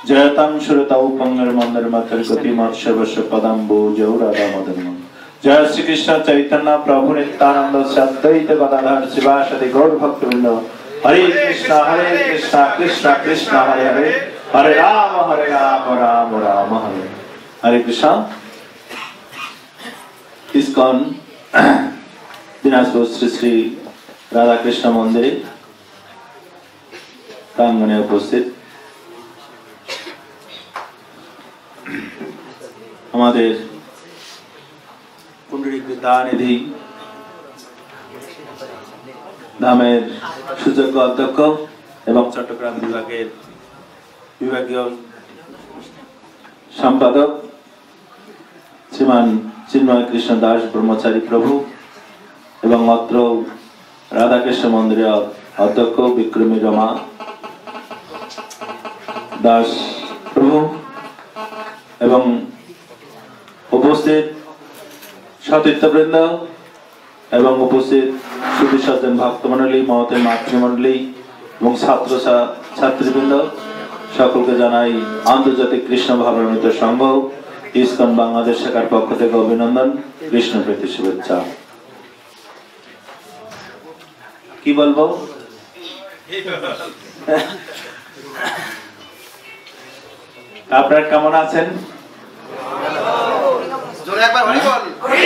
जयतां श्रुतौ पंगरमंदरमतर्गति मत्स्यवश्य पदम्बो जौराधा मदन। जय श्री कृष्ण चैतन्य प्रभु नित्यानंद अद्वैत गदाधर शिवासादि गौर भक्तवृंद। हरे कृष्ण कृष्ण कृष्ण हरे हरे, हरे राम राम राम हरे हरे। कृष्ण। इस्कॉन दिनाजपुर श्री श्री राधा कृष्ण मंदिर प्रांगणे उपस्थित हमारे पुंडरीकदानिधि धामेर सुयोग्य अध्यक्ष एवं चट्टग्राम विभागेर विभागीय सम्पादक श्रीमान चिन्मय कृष्ण दास ब्रह्मचारी प्रभु एवं अत्र राधा कृष्ण मंदिर अध्यक्ष विक्रमी रमा दास प्रभु एवं उपस्थित सतीर्थवृंद एवं उपस्थित सुधी सज्जन भक्तमंडली महते मातृमंडली एवं छात्र छात्रीवृंद सकल के जानाई आंतर्जातिक कृष्ण भावनामृत संघ इस्कन बांग्लादेश शाखार पक्ष थेके अभिनंदन कृष्ण प्रति शुभेच्छा। কি বলবো আপনারা কেমন আছেন? জোরে একবার হরি বল।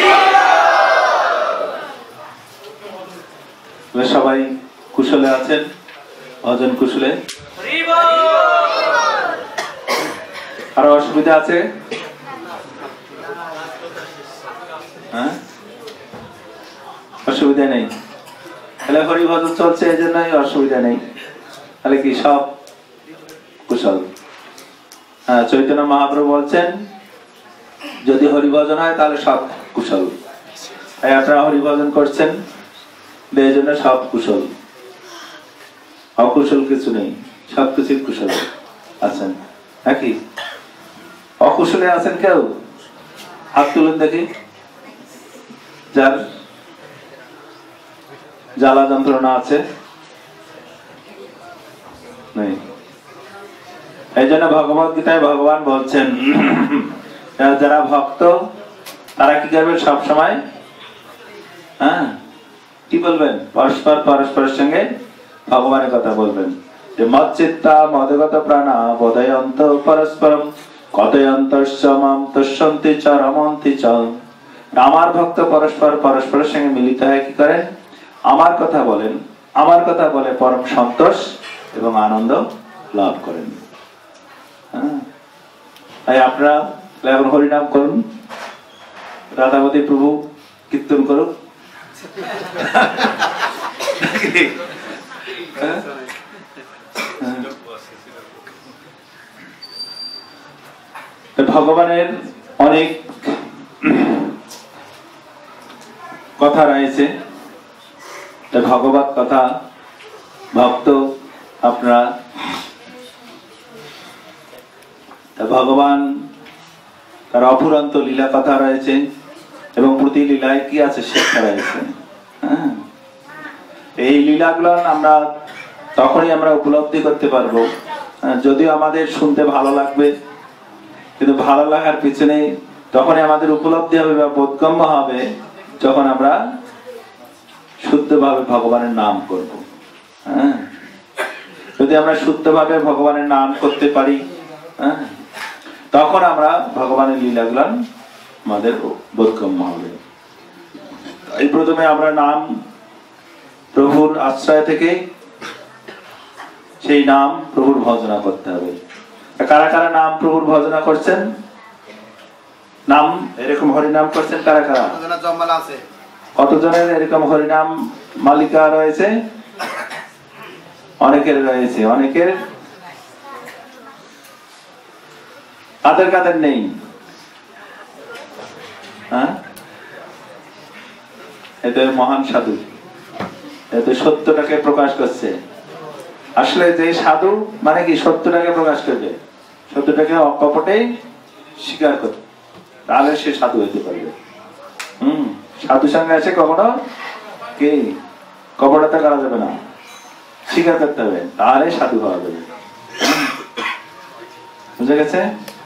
সবাই কুশলে আছেন? অজন কুশলে? হরি বল। আর অসুবিধা আছে? হ্যাঁ, অসুবিধা নেই। তাহলে হরি ভজন চলছে এই জন্যই অসুবিধা নেই। তাহলে কি সব কুশল? হ্যাঁ, চৈতন্য মহাপ্রভু বলছেন যদি হরি ভজন হয় তাহলে সব কুশল। তাই আপনারা হরি ভজন করছেন, এই জন্য সব কুশল, অকুশল কিছু নেই, সব কিছু কুশল আছেন। নাকি অকুশলে আছেন কেউ? হাত তুলুন দেখি। যার জ্বালা যন্ত্রণা আছে নেই। এই জন্য ভগবত গীতায় ভগবান বলছেন যারা ভক্ত তারা কি করবে সব সময়? হ্যাঁ, কি বলবেন? পরস্পরের সঙ্গে ভগবানের কথা বলবেন। যে মচ্চিত্তা মদগত প্রাণা বোধয়ন্ত পরস্পরম কথয়ন্তস্য মাম তুষ্যন্তি চ রমন্তি চ। আমার ভক্ত পরস্পরের সঙ্গে মিলিত হয়ে কি করেন? আমার কথা বলেন, আমার কথা বলে পরম সন্তোষ এবং আনন্দ লাভ করেন। তাই আপনারা এখন হরিনাম করুন, রাধাবতী প্রভু কীর্তন করুন। ভগবানের অনেক কথা রয়েছে, ভগবত কথা ভক্ত আপনারা। ভগবান তার অফুরন্ত লীলা কথা রয়েছে এবং প্রতি লীলায় কি আছে শিক্ষা রয়েছে। হ্যাঁ, এই লীলাগুলো আমরা তখনই আমরা উপলব্ধি করতে পারবো, যদিও আমাদের শুনতে ভালো লাগবে, কিন্তু ভালো লাগার পিছনে তখনই আমাদের উপলব্ধি হবে বা বোধগম্য হবে যখন আমরা শুদ্ধভাবে ভগবানের নাম করব। হ্যাঁ, যদি আমরা শুদ্ধভাবে ভগবানের নাম করতে পারি, হ্যাঁ, তখন আমরা ভগবানের লীলাগুলো আমাদের বোধগম্য হবে। এই প্রথমে আমরা নাম প্রভুর আশ্রয় থেকে সেই নাম প্রভুর ভজনা করতে হবে। কারা কারা নাম প্রভুর ভজনা করছেন? নাম এরকম হরিনাম করছেন কারা কারা? কতজনের এরকম হরিনাম মালিকা রয়েছে? অনেকের রয়েছে। অনেকের কাদের কাদের নেই? হ্যাঁ, এতে মহান সাধু, এতে সত্যটাকে প্রকাশ করছে। আসলে যে সাধু মানে কি সত্যটাকে প্রকাশ করবে, সত্যটাকে অকপটে স্বীকার করবে, তাহলে সে সাধু হতে পারবে। সাধু সঙ্গে আছে কখনো কি কপটতা করা যাবে না, স্বীকার করতে হবে, তাহলে সাধু হওয়া যাবে। বুঝে গেছে?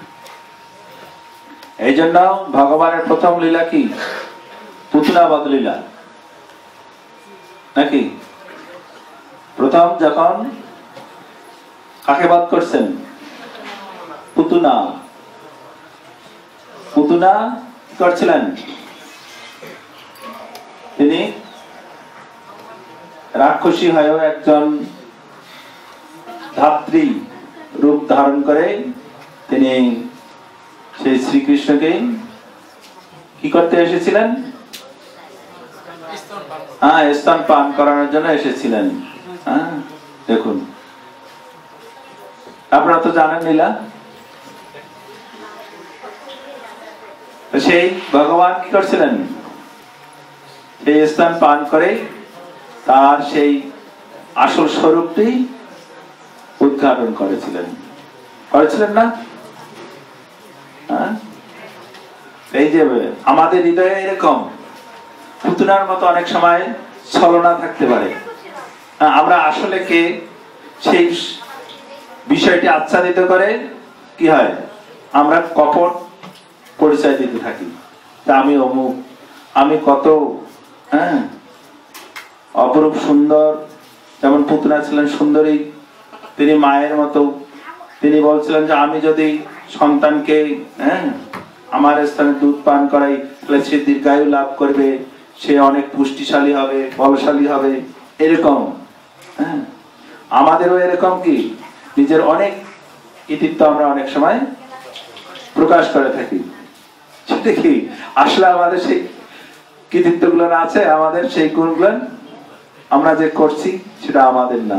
এই জন্য ভগবানের প্রথম লীলা কি? পুতনা বধ লীলা নাকি? প্রথম যখন কাকে বধ করছেন? পুতনা। পুতনা করছিলেন, তিনি রাক্ষসী হয়েও একজন ধাত্রী রূপ ধারণ করে তিনি সেই শ্রীকৃষ্ণকে কি করতে এসেছিলেন? স্তন পান করানোর জন্য এসেছিলেন। দেখুন, আপনারা তো জানেন লীলা। সেই ভগবান কি করছিলেন? সেই স্তন পান করে তার সেই আসল স্বরূপটি উদ্ঘাটন করেছিলেন না? এই যে আমাদের হৃদয়ে এরকম পুতনার মতো অনেক সময় ছলনা থাকতে পারে। আমরা আসলে কে সেই বিষয়টি আচ্ছাদিত করে কি হয়, আমরা কপট পরিচয় দিতে থাকি। আমি অমুক, আমি কত অপরূপ সুন্দর। যেমন পুতনা ছিলেন সুন্দরী, তিনি মায়ের মতো। তিনি বলছিলেন যে আমি যদি সন্তানকে আমার স্থানে দুধ পান করাই, তাহলে সে দীর্ঘায়ু লাভ করবে, সে অনেক পুষ্টিশালী হবে, বলশালী হবে। এরকম আমাদেরও এরকম কি নিজের অনেক কৃতিত্ব আমরা অনেক সময় প্রকাশ করে থাকি। সেটা কি আসলে আমাদের সেই কৃতিত্ব গুলো আছে? আমাদের সেই গুণগুলো আমরা যে করছি সেটা আমাদের না।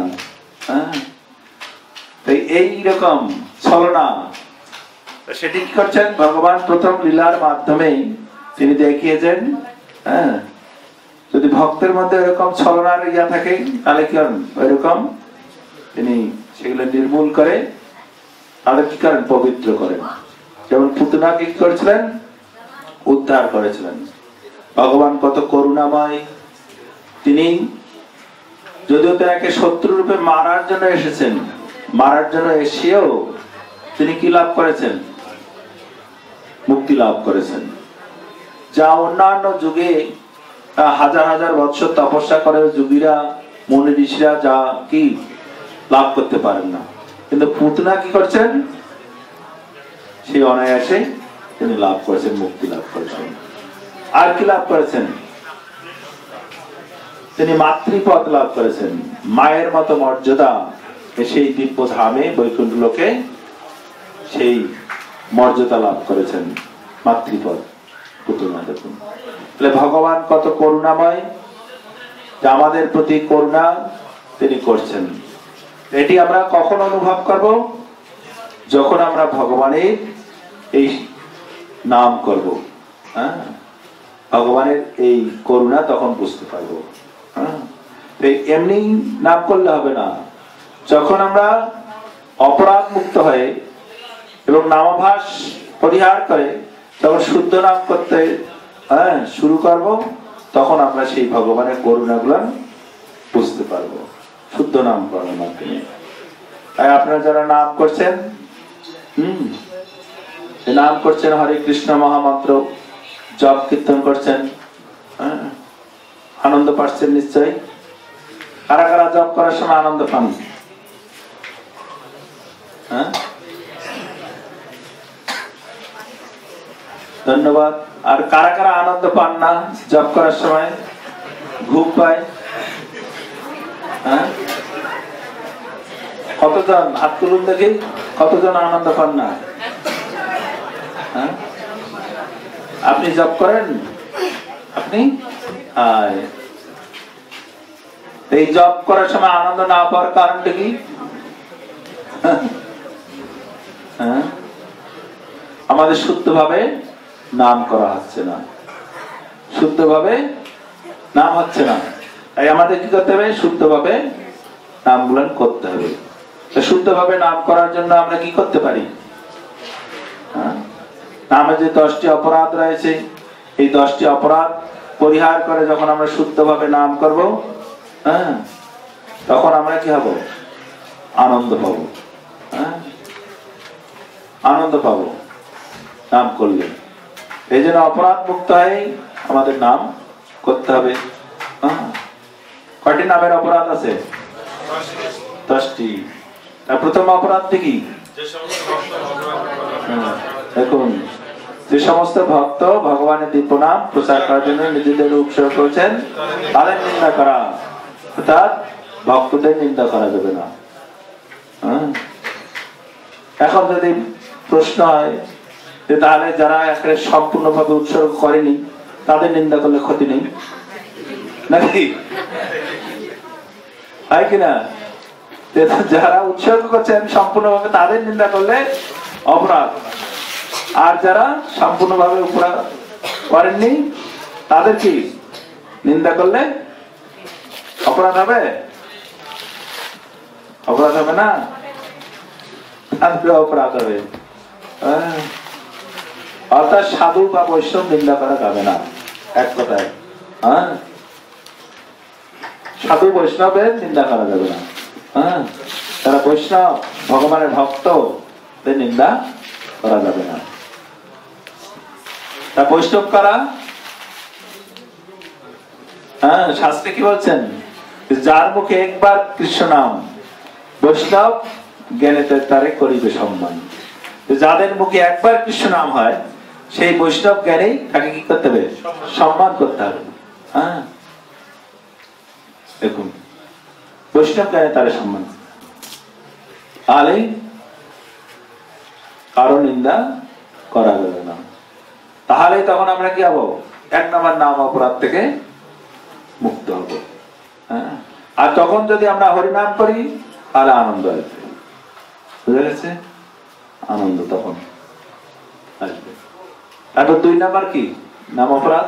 এইরকম ছলনা সেটি কি করছেন ভগবান প্রথম লীলার মাধ্যমে তিনি দেখিয়েছেন। যদি ভক্তের মধ্যে এরকম ছলনার ইয়া থাকে তাহলে কি করেন? ওইরকম তিনি সেগুলো নির্মূল করে তাদের কি করেন? পবিত্র করেন। যেমন পুতনা কি করেছিলেন? উদ্ধার করেছিলেন। ভগবান কত করুণাময়। তিনি যদিও তাকে শত্রু রূপে মারার জন্য এসেছেন, মারার জন্য এসেও তিনি কি লাভ করেছেন? মুক্তি লাভ করেছেন। যা অন্যান্য যুগে হাজার হাজার বৎসর তপস্যা করে যোগীরা, মুনি ঋষিরা যা কি লাভ করতে পারেন না, কিন্তু পুতনা কি করছেন? সেই অনায়াসে তিনি লাভ করেছেন, মুক্তি লাভ করেছেন। আর কি লাভ করেছেন? তিনি মাতৃপদ লাভ করেছেন। মায়ের মতো মর্যাদা সেই দিব্য ধামে বৈকুণ্ঠ লোকে সেই মর্যাদা লাভ করেছেন, মাতৃপদ পুতনা। দেখুন তাহলে ভগবান কত করুণাময়, যে আমাদের প্রতি করুণা তিনি করছেন। এটি আমরা কখন অনুভব করব? যখন আমরা ভগবানের এই নাম করব। ভগবানের এই করুণা তখন বুঝতে পারবো। এমনি নাম করলে হবে না। যখন আমরা অপরাধ মুক্ত হয়ে এবং নামাভাস পরিহার করে যখন শুদ্ধ নাম করতে শুরু করব, তখন আমরা সেই ভগবানের করুণাগুলো বুঝতে পারবো শুদ্ধ নাম করার মাধ্যমে। তাই আপনারা যারা নাম করছেন, নাম করছেন, হরে কৃষ্ণ মহামন্ত্র জপ কীর্তন করছেন, আনন্দ পাচ্ছেন নিশ্চয়। কারা কারা জপ করার সময় আনন্দ পান? ধন্যবাদ। আর কারা কারা আনন্দ পান না জপ করার সময়? ঘুম পায়? কতজন হাত তুলুন দেখি, কতজন আনন্দ পান না? আপনি জপ করেন? আপনি এই জপ করার সময় আনন্দ না পাওয়ার কারণটা কি? আমাদের শুদ্ধভাবে নাম করা হচ্ছে না, শুদ্ধভাবে নাম হচ্ছে না। তাই আমাদের কি করতে হবে? শুদ্ধভাবে নাম গুলো করতে হবে। শুদ্ধভাবে নাম করার জন্য আমরা কি করতে পারি? নামে যে 10টি অপরাধ রয়েছে, এই 10টি অপরাধ পরিহার করে যখন আমরা শুদ্ধভাবে নাম করব, তখন আমরা কি হব? আনন্দ পাবো। আনন্দ পাবো নাম করলে। এই জন্য অপরাধ মুক্ত হয়ে আমাদের নাম করতে হবে। কয়টি নামের অপরাধ আছে? 10টি। প্রথম অপরাধটি কি? দেখুন, যে সমস্ত ভক্ত ভগবানের দিব্য নাম প্রচার করার জন্য নিজেদের উৎসর্গ করেছেন তাদের নিন্দা করা, অর্থাৎ ভক্তদের নিন্দা করা যাবে না। এখন যদি প্রশ্ন হয় যে তাহলে যারা একেবারে সম্পূর্ণভাবে উৎসর্গ করেনি তাদের নিন্দা করলে ক্ষতি নেই নাকি? হয় কিনা? যারা উৎসর্গ করছেন সম্পূর্ণভাবে তাদের নিন্দা করলে অপরাধ, আর যারা সম্পূর্ণভাবে করেননি তাদের কি নিন্দা করলে অপরাধ হবে? অপরাধ হবে না? অপরাধ হবে। অর্থাৎ সাধু বা বৈষ্ণব নিন্দা করা যাবে না, এক কথায়। সাধু বৈষ্ণবের নিন্দা করা যাবে না। তারা বৈষ্ণব ভগবানের ভক্ত, নিন্দা করা যাবে না। তা বৈষ্ণব করা, শাস্ত্রে কি বলছেন? যার মুখে একবার কৃষ্ণ নাম বৈষ্ণব জ্ঞানেতে তারে করিবে সম্মান। যাদের মুখে একবার কৃষ্ণ নাম হয় সেই বৈষ্ণব জ্ঞানেই তাকে কি করতে হবে? সম্মান করতে হবে। দেখুন, বৈষ্ণব জ্ঞানে তারে সম্মান, তাহলে কারো নিন্দা করা যাবে না। তাহলে তখন আমরা কি হবো? 1 নম্বর নাম অপরাধ থেকে মুক্ত হব। আর তখন যদি আমরা হরিনাম করি তাহলে আনন্দ আসবে। বুঝা গেছে? আনন্দ তখন আসবে। তারপর 2 নম্বর কি নাম অপরাধ?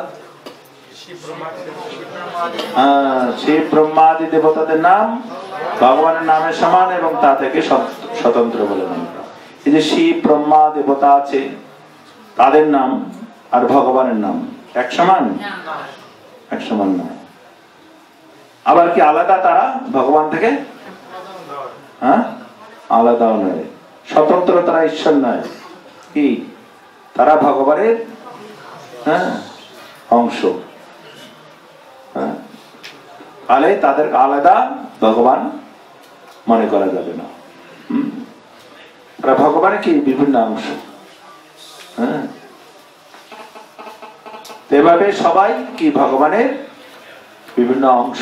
শিব ব্রহ্মাদি দেবতাদের নাম ভগবানের নামের সমান এবং তা থেকে স্বতন্ত্র বলে মনে করা। এই যে শিব ব্রহ্মা দেবতা আছে তাদের নাম আর ভগবানের নাম এক সমান? এক সমান না। আবার কি আলাদা তারা ভগবান থেকে? আলাদাও নয়, স্বতন্ত্র তারা ঈশ্বর নয়। কি তারা ভগবানের অংশ। তাহলে তাদের আলাদা ভগবান মনে করা যাবে না। তারা ভগবানের কি বিভিন্ন অংশ। এভাবে সবাই কি ভগবানের বিভিন্ন অংশ।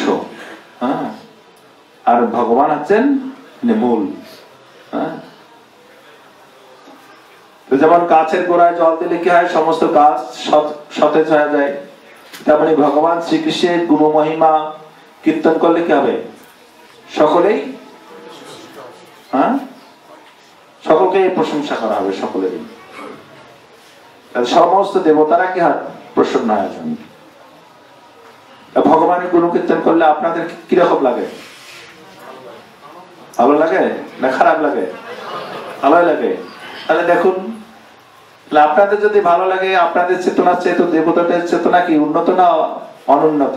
আর ভগবান হচ্ছেন মূল। যেমন গাছের গোড়ায় জল দিলে কি হয়? সমস্ত গাছ সতেজ হয়ে যায়। তেমনি ভগবান শ্রীকৃষ্ণের গুণ মহিমা কীর্তন করলে কি হবে? সকলেই সকলকে প্রশংসা করা হবে, সকলেরই। সমস্ত দেবতারা কি হয়? প্রসন্ন হয়ে যান। ভগবানের গুণ কীর্তন করলে আপনাদের কিরকম লাগে? ভালো লাগে না খারাপ লাগে? ভালোই লাগে। তাহলে দেখুন, আপনাদের যদি ভালো লাগে, আপনাদের চেতনার চেয়ে দেবতাদের চেতনা কি উন্নত না অনুন্নত?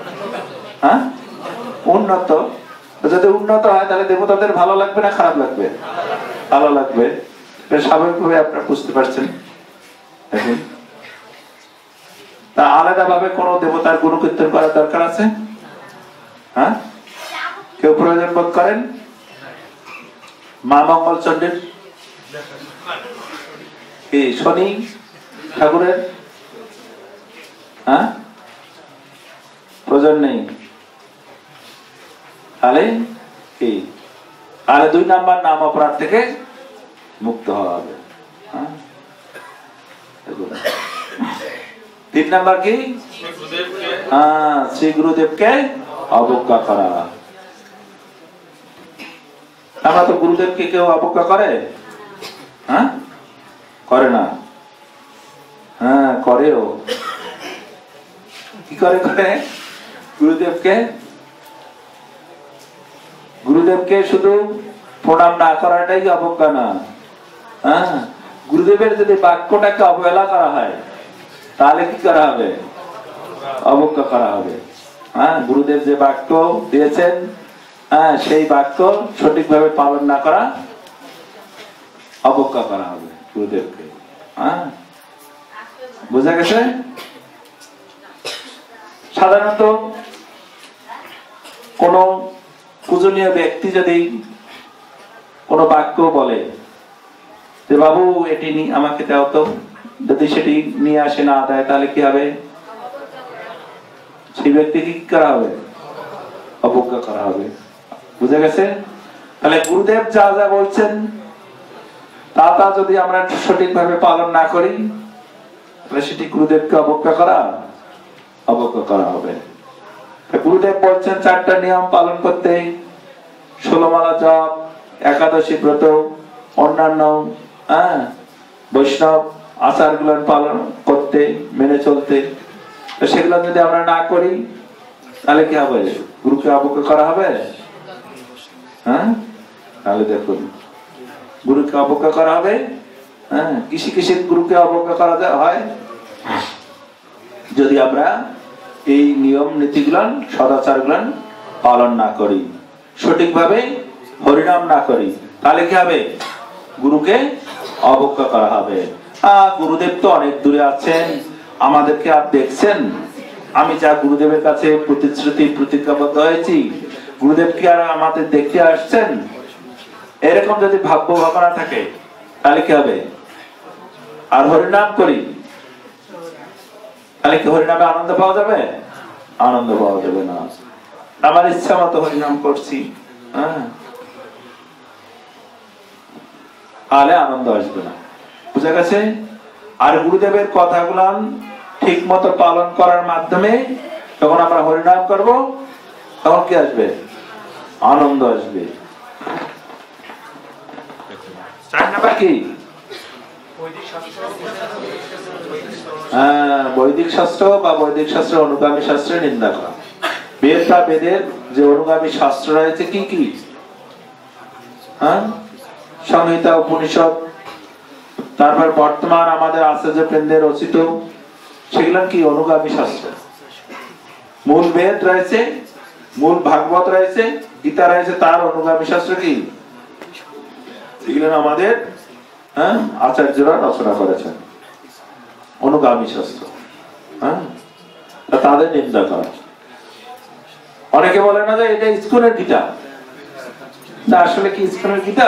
উন্নত। যদি উন্নত হয় তাহলে দেবতাদের ভালো লাগবে না খারাপ লাগবে? ভালো লাগবে। স্বাভাবিকভাবে আপনারা বুঝতে পারছেন। দেখুন, তা আলাদা ভাবে কোন দেবতার গুণ কীর্তন করার দরকার আছে? কেউ প্রয়োজন বোধ করেন? মা মঙ্গল চণ্ডীর, শনি ঠাকুরের প্রয়োজন নেই। তাহলে কি? তাহলে 2 নম্বর নাম অপরাধ থেকে মুক্ত হওয়া হবে। 3 নম্বর কি? শ্রী গুরুদেবকে অবজ্ঞা করা। আমরা তো গুরুদেবকে কেউ অবজ্ঞা করে? করে না। করেও। কি করে? গুরুদেবকে শুধু প্রণাম না করাটাই অবজ্ঞা না। গুরুদেবের যদি বাক্যটাকে অবহেলা করা হয় তাহলে কি করা হবে? অবজ্ঞা করা হবে। গুরুদেব যে বাক্য দিয়েছেন সেই বাক্য সঠিকভাবে পালন না করা অবজ্ঞা করা হবে গুরুদেবকে। হ্যাঁ, বুঝা গেছে? সাধারণত কোন পূজনীয় ব্যক্তি যদি কোন বাক্য বলে যে বাবু এটি আমাকে দাও তো, যদি সেটি নিয়ে আসে না দেয় তাহলে কি হবে? সেই ব্যক্তিকে কি করা হবে? অবজ্ঞা করা হবে। বুঝা গেছে? তাহলে গুরুদেব যা যা বলছেন তা যদি আমরা সঠিকভাবে পালন না করি তাহলে সেটি গুরুদেবকে অবজ্ঞা করা হবে। গুরুদেব বলছেন 4টা নিয়ম পালন করতে, 16 মালা জপ, একাদশী ব্রত, অন্যান্য বৈষ্ণব আচার গুলো পালন করতে, মেনে চলতে। সেগুলো যদি আমরা না করি তাহলে কি হবে? গুরুকে অবজ্ঞা করা হবে। হ্যাঁ, তাহলে দেখুন গুরুকে অবজ্ঞা করা হবে। হ্যাঁ, কিসে গুরুকে অবজ্ঞা করা হয়? যদি আমরা এই নিয়ম নীতিগুলো, সদাচারগুলো পালন না করি, সঠিকভাবে হরিনাম না করি, তাহলে কি হবে? গুরুকে অবজ্ঞা করা হবে। গুরুদেব তো অনেক দূরে আছেন, আমাদেরকে আর দেখছেন? আমি যা গুরুদেবের কাছে প্রতিশ্রুতি প্রতিজ্ঞাবদ্ধ হয়েছি, গুরুদেব কি আর আমাদের দেখতে আসছেন? এরকম যদি ভাবনা থাকে তাহলে কি হবে? আর হরিনাম করি তাহলে কি হরিনামে আনন্দ পাওয়া যাবে? আনন্দ পাওয়া যাবে না। আমার ইচ্ছা মতো হরিনাম করছি, তাহলে আনন্দ আসবে না। বুঝা গেছে? আর গুরুদেবের কথাগুলো ঠিক মতো পালন করার মাধ্যমে যখন আমরা হরিনাম করব তখন কি আসবে? আনন্দ আসবে। 4 নাম্বার কি? বৈদিক শাস্ত্র বা বৈদিক শাস্ত্র অনুগামী শাস্ত্রের নিন্দা করা। বেদ বা বেদের যে অনুগামী শাস্ত্র রয়েছে কি কি? সংহিতা, উপনিষদ, তারপর বর্তমান আমাদের আচার্য বৃন্দের রচিত, সেগুলো কি? অনুগামী শাস্ত্র। মূল বেদ রয়েছে, মূল ভাগবত রয়েছে, গীতা রয়েছে, তার অনুগামী শাস্ত্র কি? এগুলো আমাদের আচার্যরা রচনা করেছেন, অনুগামী শাস্ত্র। তাদের নিন্দা করা। অনেকে বলে না যে এটা ইস্কনের গীতা, আসলে কি ইস্কনের গীতা?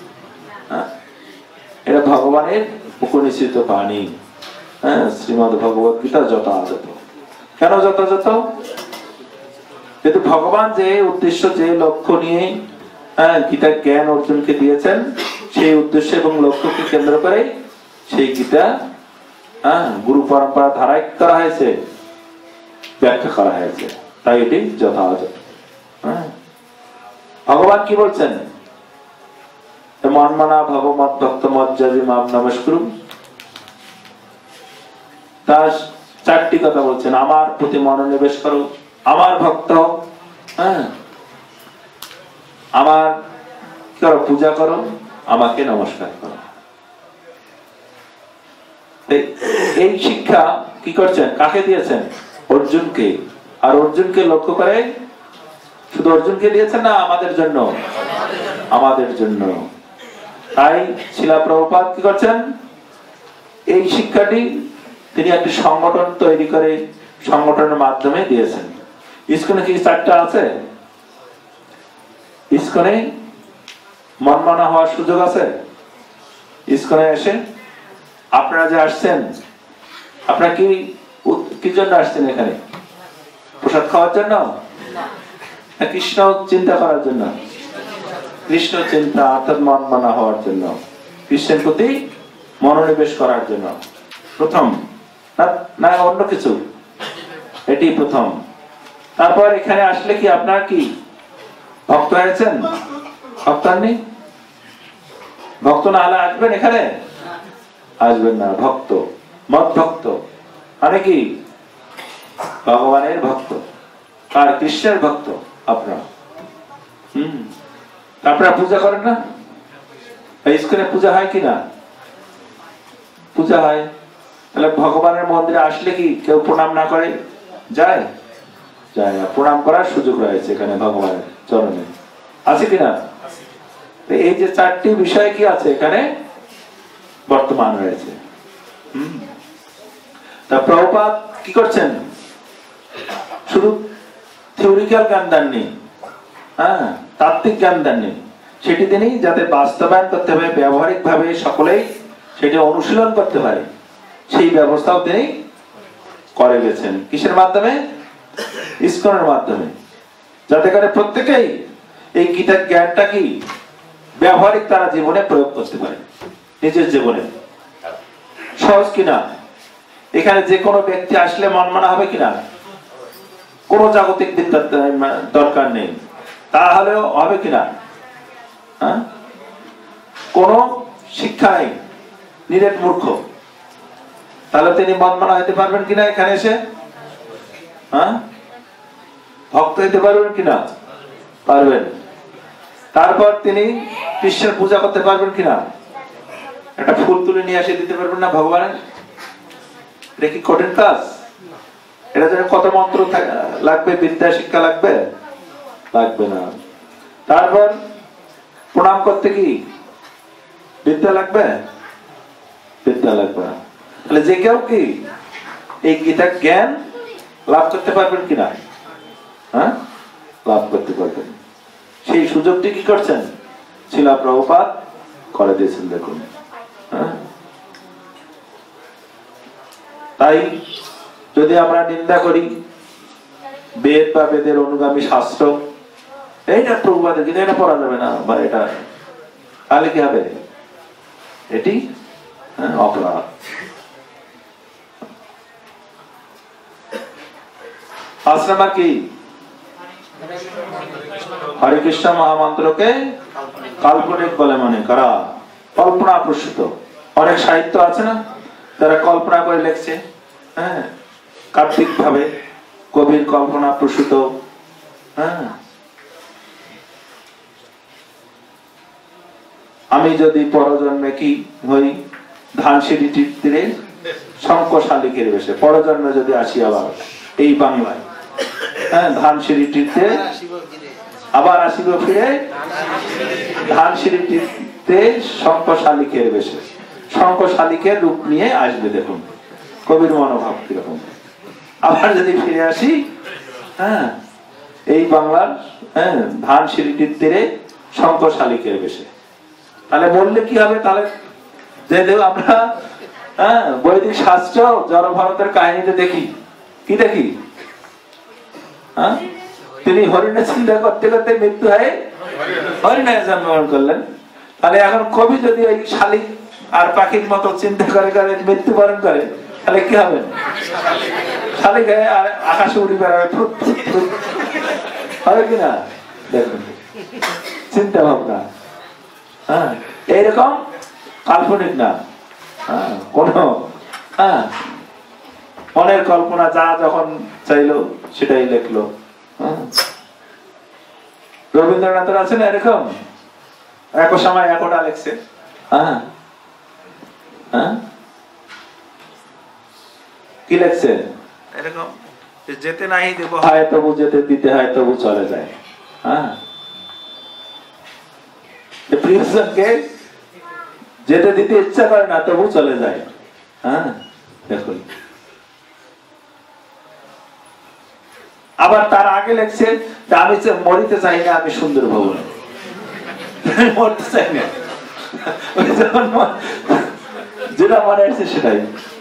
এটা ভগবানের উপনিষিত বাণী। শ্রীমদ ভগবত গীতা যথাযথ। কেন যথাযথ? কিন্তু ভগবান যে উদ্দেশ্য, যে লক্ষ্য নিয়ে গীতার জ্ঞান অর্জুনকে দিয়েছেন, সেই উদ্দেশ্য এবং লক্ষ্যকে কেন্দ্র করে সেই গীতা গুরু পরম্পরা ধারায় করা হয়েছে, ব্যাখ্যা করা হয়েছে, তাই এটি যথাযথ। ভগবান কি বলছেন? মনমানা ভগবত ভক্ত মজ্জাজি মাম নমস্কুরু। তার 4টি কথা বলছেন। আমার প্রতি মনোনিবেশ করো, আমার ভক্ত, আমার করো পূজা করো, আমাকে নমস্কার করো। এই শিক্ষা কি করছেন? কাকে দিয়েছেন? অর্জুনকে। আর অর্জুনকে লক্ষ্য করে শুধু অর্জুনকে দিয়েছেন না, আমাদের জন্য, আমাদের জন্য। তাই শিলা প্রভুপাদ কি করছেন? এই শিক্ষাটি তিনি একটি সংগঠন তৈরি করে সংগঠনের মাধ্যমে দিয়েছেন। ইস্কনে কি 4টা আছে? ইস্কনে মনমানা হওয়ার সুযোগ আছে? ইস্কনে এসে আপনারা যে আসছেন, আপনারা কি জন্য আসছেন এখানে? প্রসাদ খাওয়ার জন্য? কৃষ্ণ চিন্তা করার জন্য? কৃষ্ণ চিন্তা অর্থাৎ মনমানা হওয়ার জন্য, কৃষ্ণের প্রতি মনোনিবেশ করার জন্য প্রথম, না অন্য কিছু? এটি প্রথম। তারপর এখানে আসলে কি আপনারা কি ভক্ত হয়েছেন? ভক্ত নেই? ভক্ত না হলে আসবেন এখানে? আসবেন না। ভক্ত, মত ভক্ত মানে কি? ভগবানের ভক্ত, আর কৃষ্ণের ভক্ত আপনারা। আপনারা পূজা করেন না? ইস্কনে পূজা হয় কিনা? পূজা হয়। তাহলে ভগবানের মন্দিরে আসলে কি কেউ প্রণাম না করে যায়? যায় না। প্রণাম করার সুযোগ রয়েছে এখানে ভগবানের চরণে, আছে কিনা? এই যে 4টি বিষয় কি আছে এখানে? বর্তমান রয়েছে। তা প্রভুপাদ কি করছেন, শুধু থিওরিক্যাল জ্ঞান দেননি, হ্যাঁ, তাত্ত্বিক জ্ঞান দেননি, সেটি তিনি যাতে বাস্তবায়ন করতে হবে, ব্যবহারিক ভাবে সকলেই সেটি অনুশীলন করতে পারে, সেই ব্যবস্থাও তিনি করে গেছেন। কিসের মাধ্যমে? ইসকনের মাধ্যমে, যাতে করে প্রত্যেকেই এই গীতার জ্ঞানটা কি ব্যবহারিক তারা জীবনে প্রয়োগ করতে পারে, নিজের জীবনে। সহজ কিনা? এখানে যে কোনো ব্যক্তি আসলে মন মানা হবে কিনা? কোনো জাগতিক বিদ্যার দরকার নেই, তাহলেও হবে কিনা? হ্যাঁ, কোনো শিক্ষা নেই, নিরেট মূর্খ, তাহলে তিনি মন মানা হইতে পারবেন কিনা? এখানে এসে হ্যাঁ, ভক্ত হইতে পারবেন কিনা? পারবেন। তারপর তিনি কৃষ্ণের পূজা করতে পারবেন কিনা? একটা ফুল তুলে নিয়ে এসে দিতে পারবেন না ভগবানের? এটা কি কঠিন কাজ? এটা জন্য কত মন্ত্র লাগবে, বিদ্যা শিক্ষা লাগবে? লাগবে না। তারপর প্রণাম করতে কি বিদ্যা লাগবে? বিদ্যা লাগবে না। তাহলে যে কেউ কি এই গীতা জ্ঞান লাভ করতে পারবেন কিনা? হ্যাঁ, লাভ করতে পারবেন। সেই সুযোগটি কি করছেন? শিলা প্রভুপাদ করে দিয়েছেন। দেখুন, তাই যদি আমরা নিন্দা করি বেদ বা বেদের অনুগামী শাস্ত্র, এইটা প্রভুপাদের কিন্তু এটা পড়া যাবে না বা এটা, তাহলে কি হবে? এটি অপরাধ। আশ্রমা কি হরে কৃষ্ণ মহামন্ত্রকে কাল্পনিক বলে মনে করা, কল্পনা প্রসূত। অনেক সাহিত্য আছে না, তারা কল্পনা করে লিখছে, হ্যাঁ, কাব্যিক ভাবে, কবির কল্পনা প্রসূত। হ্যাঁ, আমি যদি পরজন্মে কি হই, ধানসিঁড়ি তীরে শঙ্খ শালিকের বেশে পরজন্মে যদি আসি আবার এই বাংলায়, হ্যাঁ, ধানসিঁড়ি তীরে আবার আসিব ফিরে, ধানসিঁড়ি তীরে শঙ্খ শালিকের বেশে, শঙ্খ শালিকের রূপ নিয়ে আসবে। দেখুন কবির মনোভাব কিরকম। আবার যদি ফিরে আসি, হ্যাঁ, এই বাংলার, হ্যাঁ, ধানসিঁড়ি তীরে শঙ্খ শালিকের বেশে, তাহলে বললে কি হবে? তাহলে যে দেব আমরা, হ্যাঁ, বৈদিক শাস্ত্র জড় ভারতের কাহিনীতে দেখি, কি দেখি? হ্যাঁ, তিনি হরিণের চিন্তা করতে করতে মৃত্যু হয় হরিণে জন্মগ্রহণ করলেন। তাহলে এখন কবি যদি ওই শালিক আর পাখির মতো চিন্তা করে করে মৃত্যুবরণ করে, তাহলে কি হবে? শালিক আর আকাশে উড়ি বেড়াবে, হবে কিনা? দেখুন চিন্তা ভাবনা। হ্যাঁ, এইরকম কাল্পনিক না, কোন মনের কল্পনা যা যখন চাইলো সেটাই লিখলো। রবীন্দ্রনাথের আছে না এরকম, এক সময় একটা লিখছে, কি লিখছে এরকম, যেতে নাই দেব হয় তবু যেতে দিতে হয় তবু চলে যায়। হ্যাঁ, প্রিয়জনকে যেতে দিতে ইচ্ছা করে না তবু চলে যায়। হ্যাঁ, দেখুন। আবার তার আগে লেখছে যে আমি মরিতে চাই না, আমি সুন্দর ভবনে মরতে চাই না, যেটা মনে আসছে সেটাই।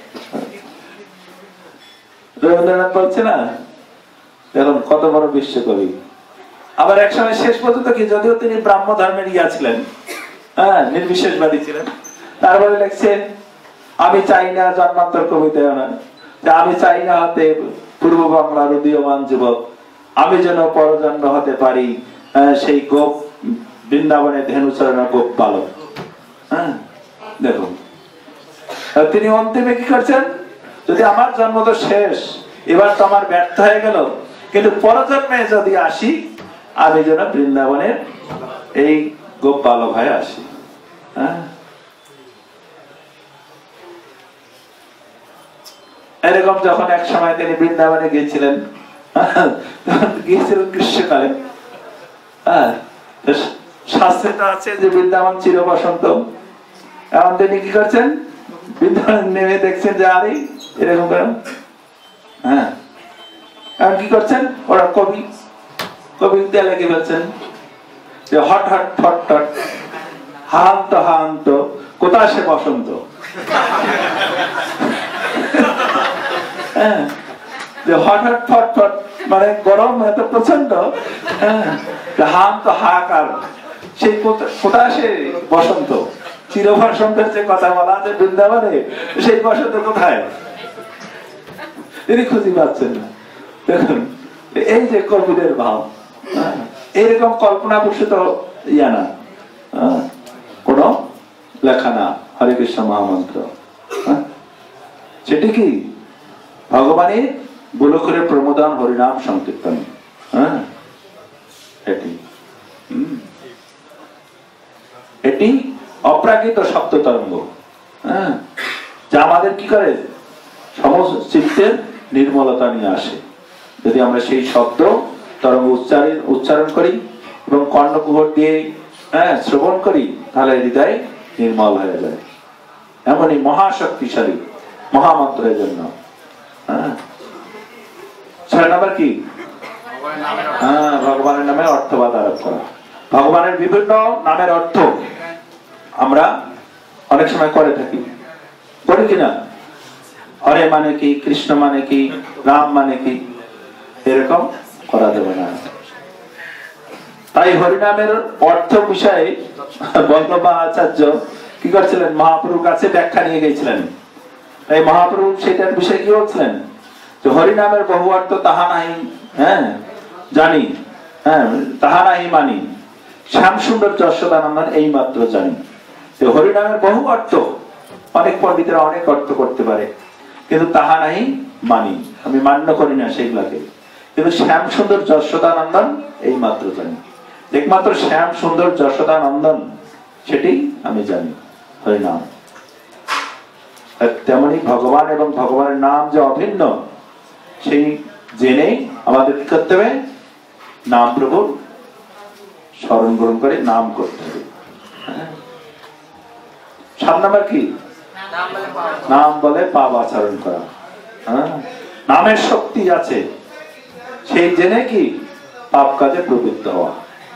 রবীন্দ্রনাথ বলছে না, দেখুন কত বড় বিশ্বকবি। আবার এক সময় শেষ পর্যন্ত কি, যদিও তিনি ব্রাহ্ম ধর্মের ইয়া ছিলেন, হ্যাঁ, নির্বিশেষবাদী ছিলেন, তারপরে লেখছে আমি চাই না জন্মান্তর কবিতায় না, আমি চাই না হতে পূর্ব বাংলার উদীয়মান যুবক, আমি যেন পরজন্ম হতে পারি সেই গোপ বৃন্দাবনে ধেনুচরণ গোপ বালক। হ্যাঁ, দেখুন তিনি অন্তিমে কি করছেন, যদি আমার জন্ম তো শেষ, এবার তো আমার ব্যর্থ হয়ে গেল, কিন্তু পরজন্মে যদি আসি আমি যেন বৃন্দাবনের এই গোপ বালক হয়ে আসি। হ্যাঁ, এরকম যখন এক সময় তিনি বৃন্দাবনে গিয়েছিলেন, গিয়েছিলেন গ্রীষ্মকালে। শাস্ত্রে তো আছে যে বৃন্দাবন চির বসন্ত, এখন তিনি কি করছেন, বিদ্যালয় নেমে দেখছেন যে আরে এরকম করে, হ্যাঁ এখন কি করছেন, ওরা কবিতা লেগে ফেলছেন যে হট হট ফট ফট হান্ত হান্ত কোথা সে বসন্ত। হ্যাঁ, যে হট হট ফট ফট মানে গরম এত প্রচন্ড, হান্ত হাহাকার, সেই কোথা সে বসন্ত, চির বসন্তের যে কথা বলা আছে বৃন্দাবনে, সেই বসন্ত কোথায় তিনি খুঁজে পাচ্ছেন না। দেখুন এই যে কবিদের ভাব, এইরকম কল্পনা প্রসূত ইয়া না, কোন লেখা না হরে কৃষ্ণ মহামন্ত্র, সেটি কি ভগবানের গোলকের প্রমোদন হরিনাম সংকীর্তন। এটি অপ্রাকৃত শব্দ তরঙ্গ, যা আমাদের কি করে সমস্ত চিত্তের নির্মলতা নিয়ে আসে। যদি আমরা সেই শব্দ তরঙ্গ উচ্চারণ করি এবং কর্ণকুহর দিয়ে শ্রবণ করি, তাহলে হৃদয় নির্মল হয়ে যায়। এমনই মহাশক্তিশালী মহামন্ত্রের জন্য। 6 নম্বর কি, ভগবানের নামে অর্থবাদ আরোপ করা। ভগবানের বিভিন্ন নামের অর্থ আমরা অনেক সময় করে থাকি, করি কিনা? হরে মানে কি, কৃষ্ণ মানে কি, রাম মানে কি, এরকম করা যাবে না। তাই হরিনামের অর্থ বিষয়ে বল্লভ আচার্য কি করছিলেন, মহাপ্রভুর কাছে ব্যাখ্যা নিয়ে গেছিলেন। তাই মহাপ্রভু সেটার বিষয়ে কি বলছিলেন, যে হরিনামের বহু অর্থ তাহা নাহি জানি, তাহা নাহি মানি, শ্যাম সুন্দর যশোদানন্দন এই মাত্র জানি। হরিনামের বহু অর্থ, অনেক পণ্ডিতেরা অনেক অর্থ করতে পারে, কিন্তু তাহা নাহি মানি, আমি মান্য করি না সেগুলাকে। কিন্তু শ্যাম সুন্দর যশোদানন্দন এই মাত্র জানি, একমাত্র শ্যাম সুন্দর যশোদানন্দন সেটি আমি জানি, হরিনাম। তেমনি ভগবান এবং ভগবানের নাম যে অভিন্ন, সেই জেনে আমাদের কি করতে হবে, নাম প্রভুর স্মরণ গ্রহণ করে নাম করতে হবে। 7 নম্বর কি, নাম বলে পাপ আচরণ করা। নামের শক্তি আছে সেই জেনে কি পাপ কাজে প্রবৃত্ত হওয়া,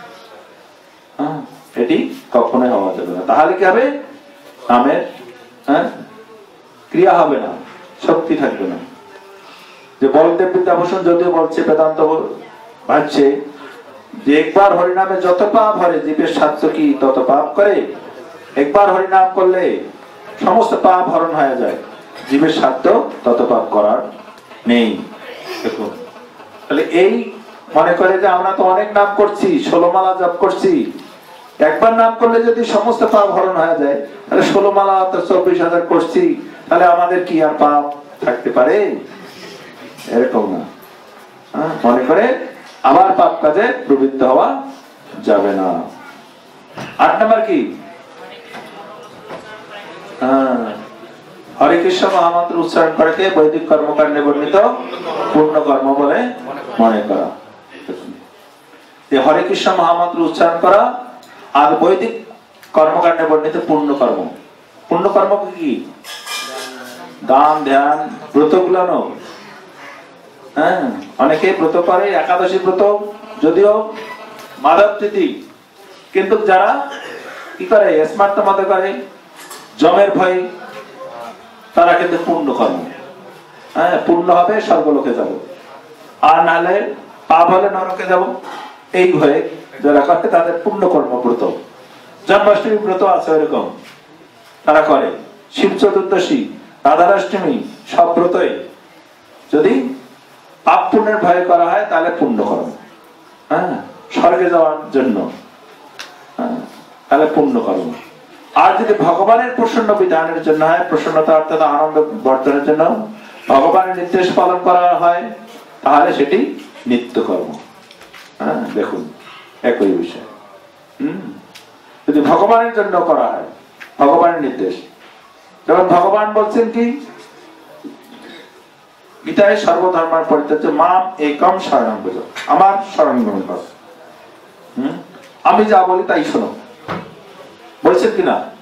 এটি কখনোই হওয়া যাবে না। তাহলে কি হবে, নামের ক্রিয়া হবে না, শক্তি থাকবে না। যে বলদেব বিদ্যাভূষণ যদিও বলছে, বেদান্ত ভাবছে যে একবার হরিনামে যত পাপ হরে, জীবের স্বার্থ কি তত পাপ করে। একবার হরিনাম করলে সমস্ত পাপ হরণ হয়ে যায়, জীবের স্বার্থ তত পাপ করার নেই। দেখুন, তাহলে এই মনে করে যে আমরা তো অনেক নাম করছি, 16 মালা জপ করছি, একবার নাম করলে যদি সমস্ত পাপ হরণ হয়ে যায়, তাহলে 16 মালা 24,000 করছি, তাহলে আমাদের কি আর পাপ থাকতে পারে? এরকম না, মনে করে আবার পাপ কাজে প্রবৃত্ত হওয়া যাবে না। 8 নম্বর কি, হরে কৃষ্ণ মহামন্ত্র উচ্চারণ করে বৈদিক কর্মকাণ্ডে বর্ণিত পূর্ণ কর্ম বলে মনে করা। হরে কৃষ্ণ মহামন্ত্র উচ্চারণ করা আর বৈদিক কর্মকাণ্ডে বর্ণিত পূর্ণ কর্ম। পূর্ণ কর্ম কি? দান, ধ্যান, ব্রত গুলানো। অনেকে ব্রত করে, একাদশী ব্রত, যদিও মাধব তিথি, কিন্তু যারা কি করে স্মার্ট মতো করে জমের ভয়, তারা কিন্তু পূর্ণ কর্ম, পূর্ণ হবে, স্বর্গলোকে যাব, আর নাহলে পাপ হলে নরকে যাব, এই ভয়ে যারা করে তাদের পূর্ণ কর্ম ব্রত। জন্মাষ্টমী ব্রত আছে এরকম, তারা করে। শিব চতুর্দশী, রাধারাষ্টমী, সব ব্রতই যদি পাপ পুণ্যের ভয় করা হয় তাহলে পূর্ণ কর্ম, স্বর্গে যাওয়ার জন্য, তাহলে পূর্ণ কর্ম। আর যদি ভগবানের প্রসন্ন বিধানের জন্য হয়, প্রসন্নতা অর্থাৎ আনন্দ বর্ধনের জন্য ভগবানের নির্দেশ পালন করা হয়, তাহলে সেটি নিত্য কর্ম। দেখুন, একই বিষয়। যদি ভগবানের জন্য করা হয়, ভগবানের নির্দেশ, যেমন ভগবান বলছেন কি, গীতায় সর্বধর্মার পরিত্যাজ্য মাম একম শরণং ব্রজ, আমার শরণ গ্রহণ কর, আমি যা বলি তাই শোনো, বলছেন কিনা?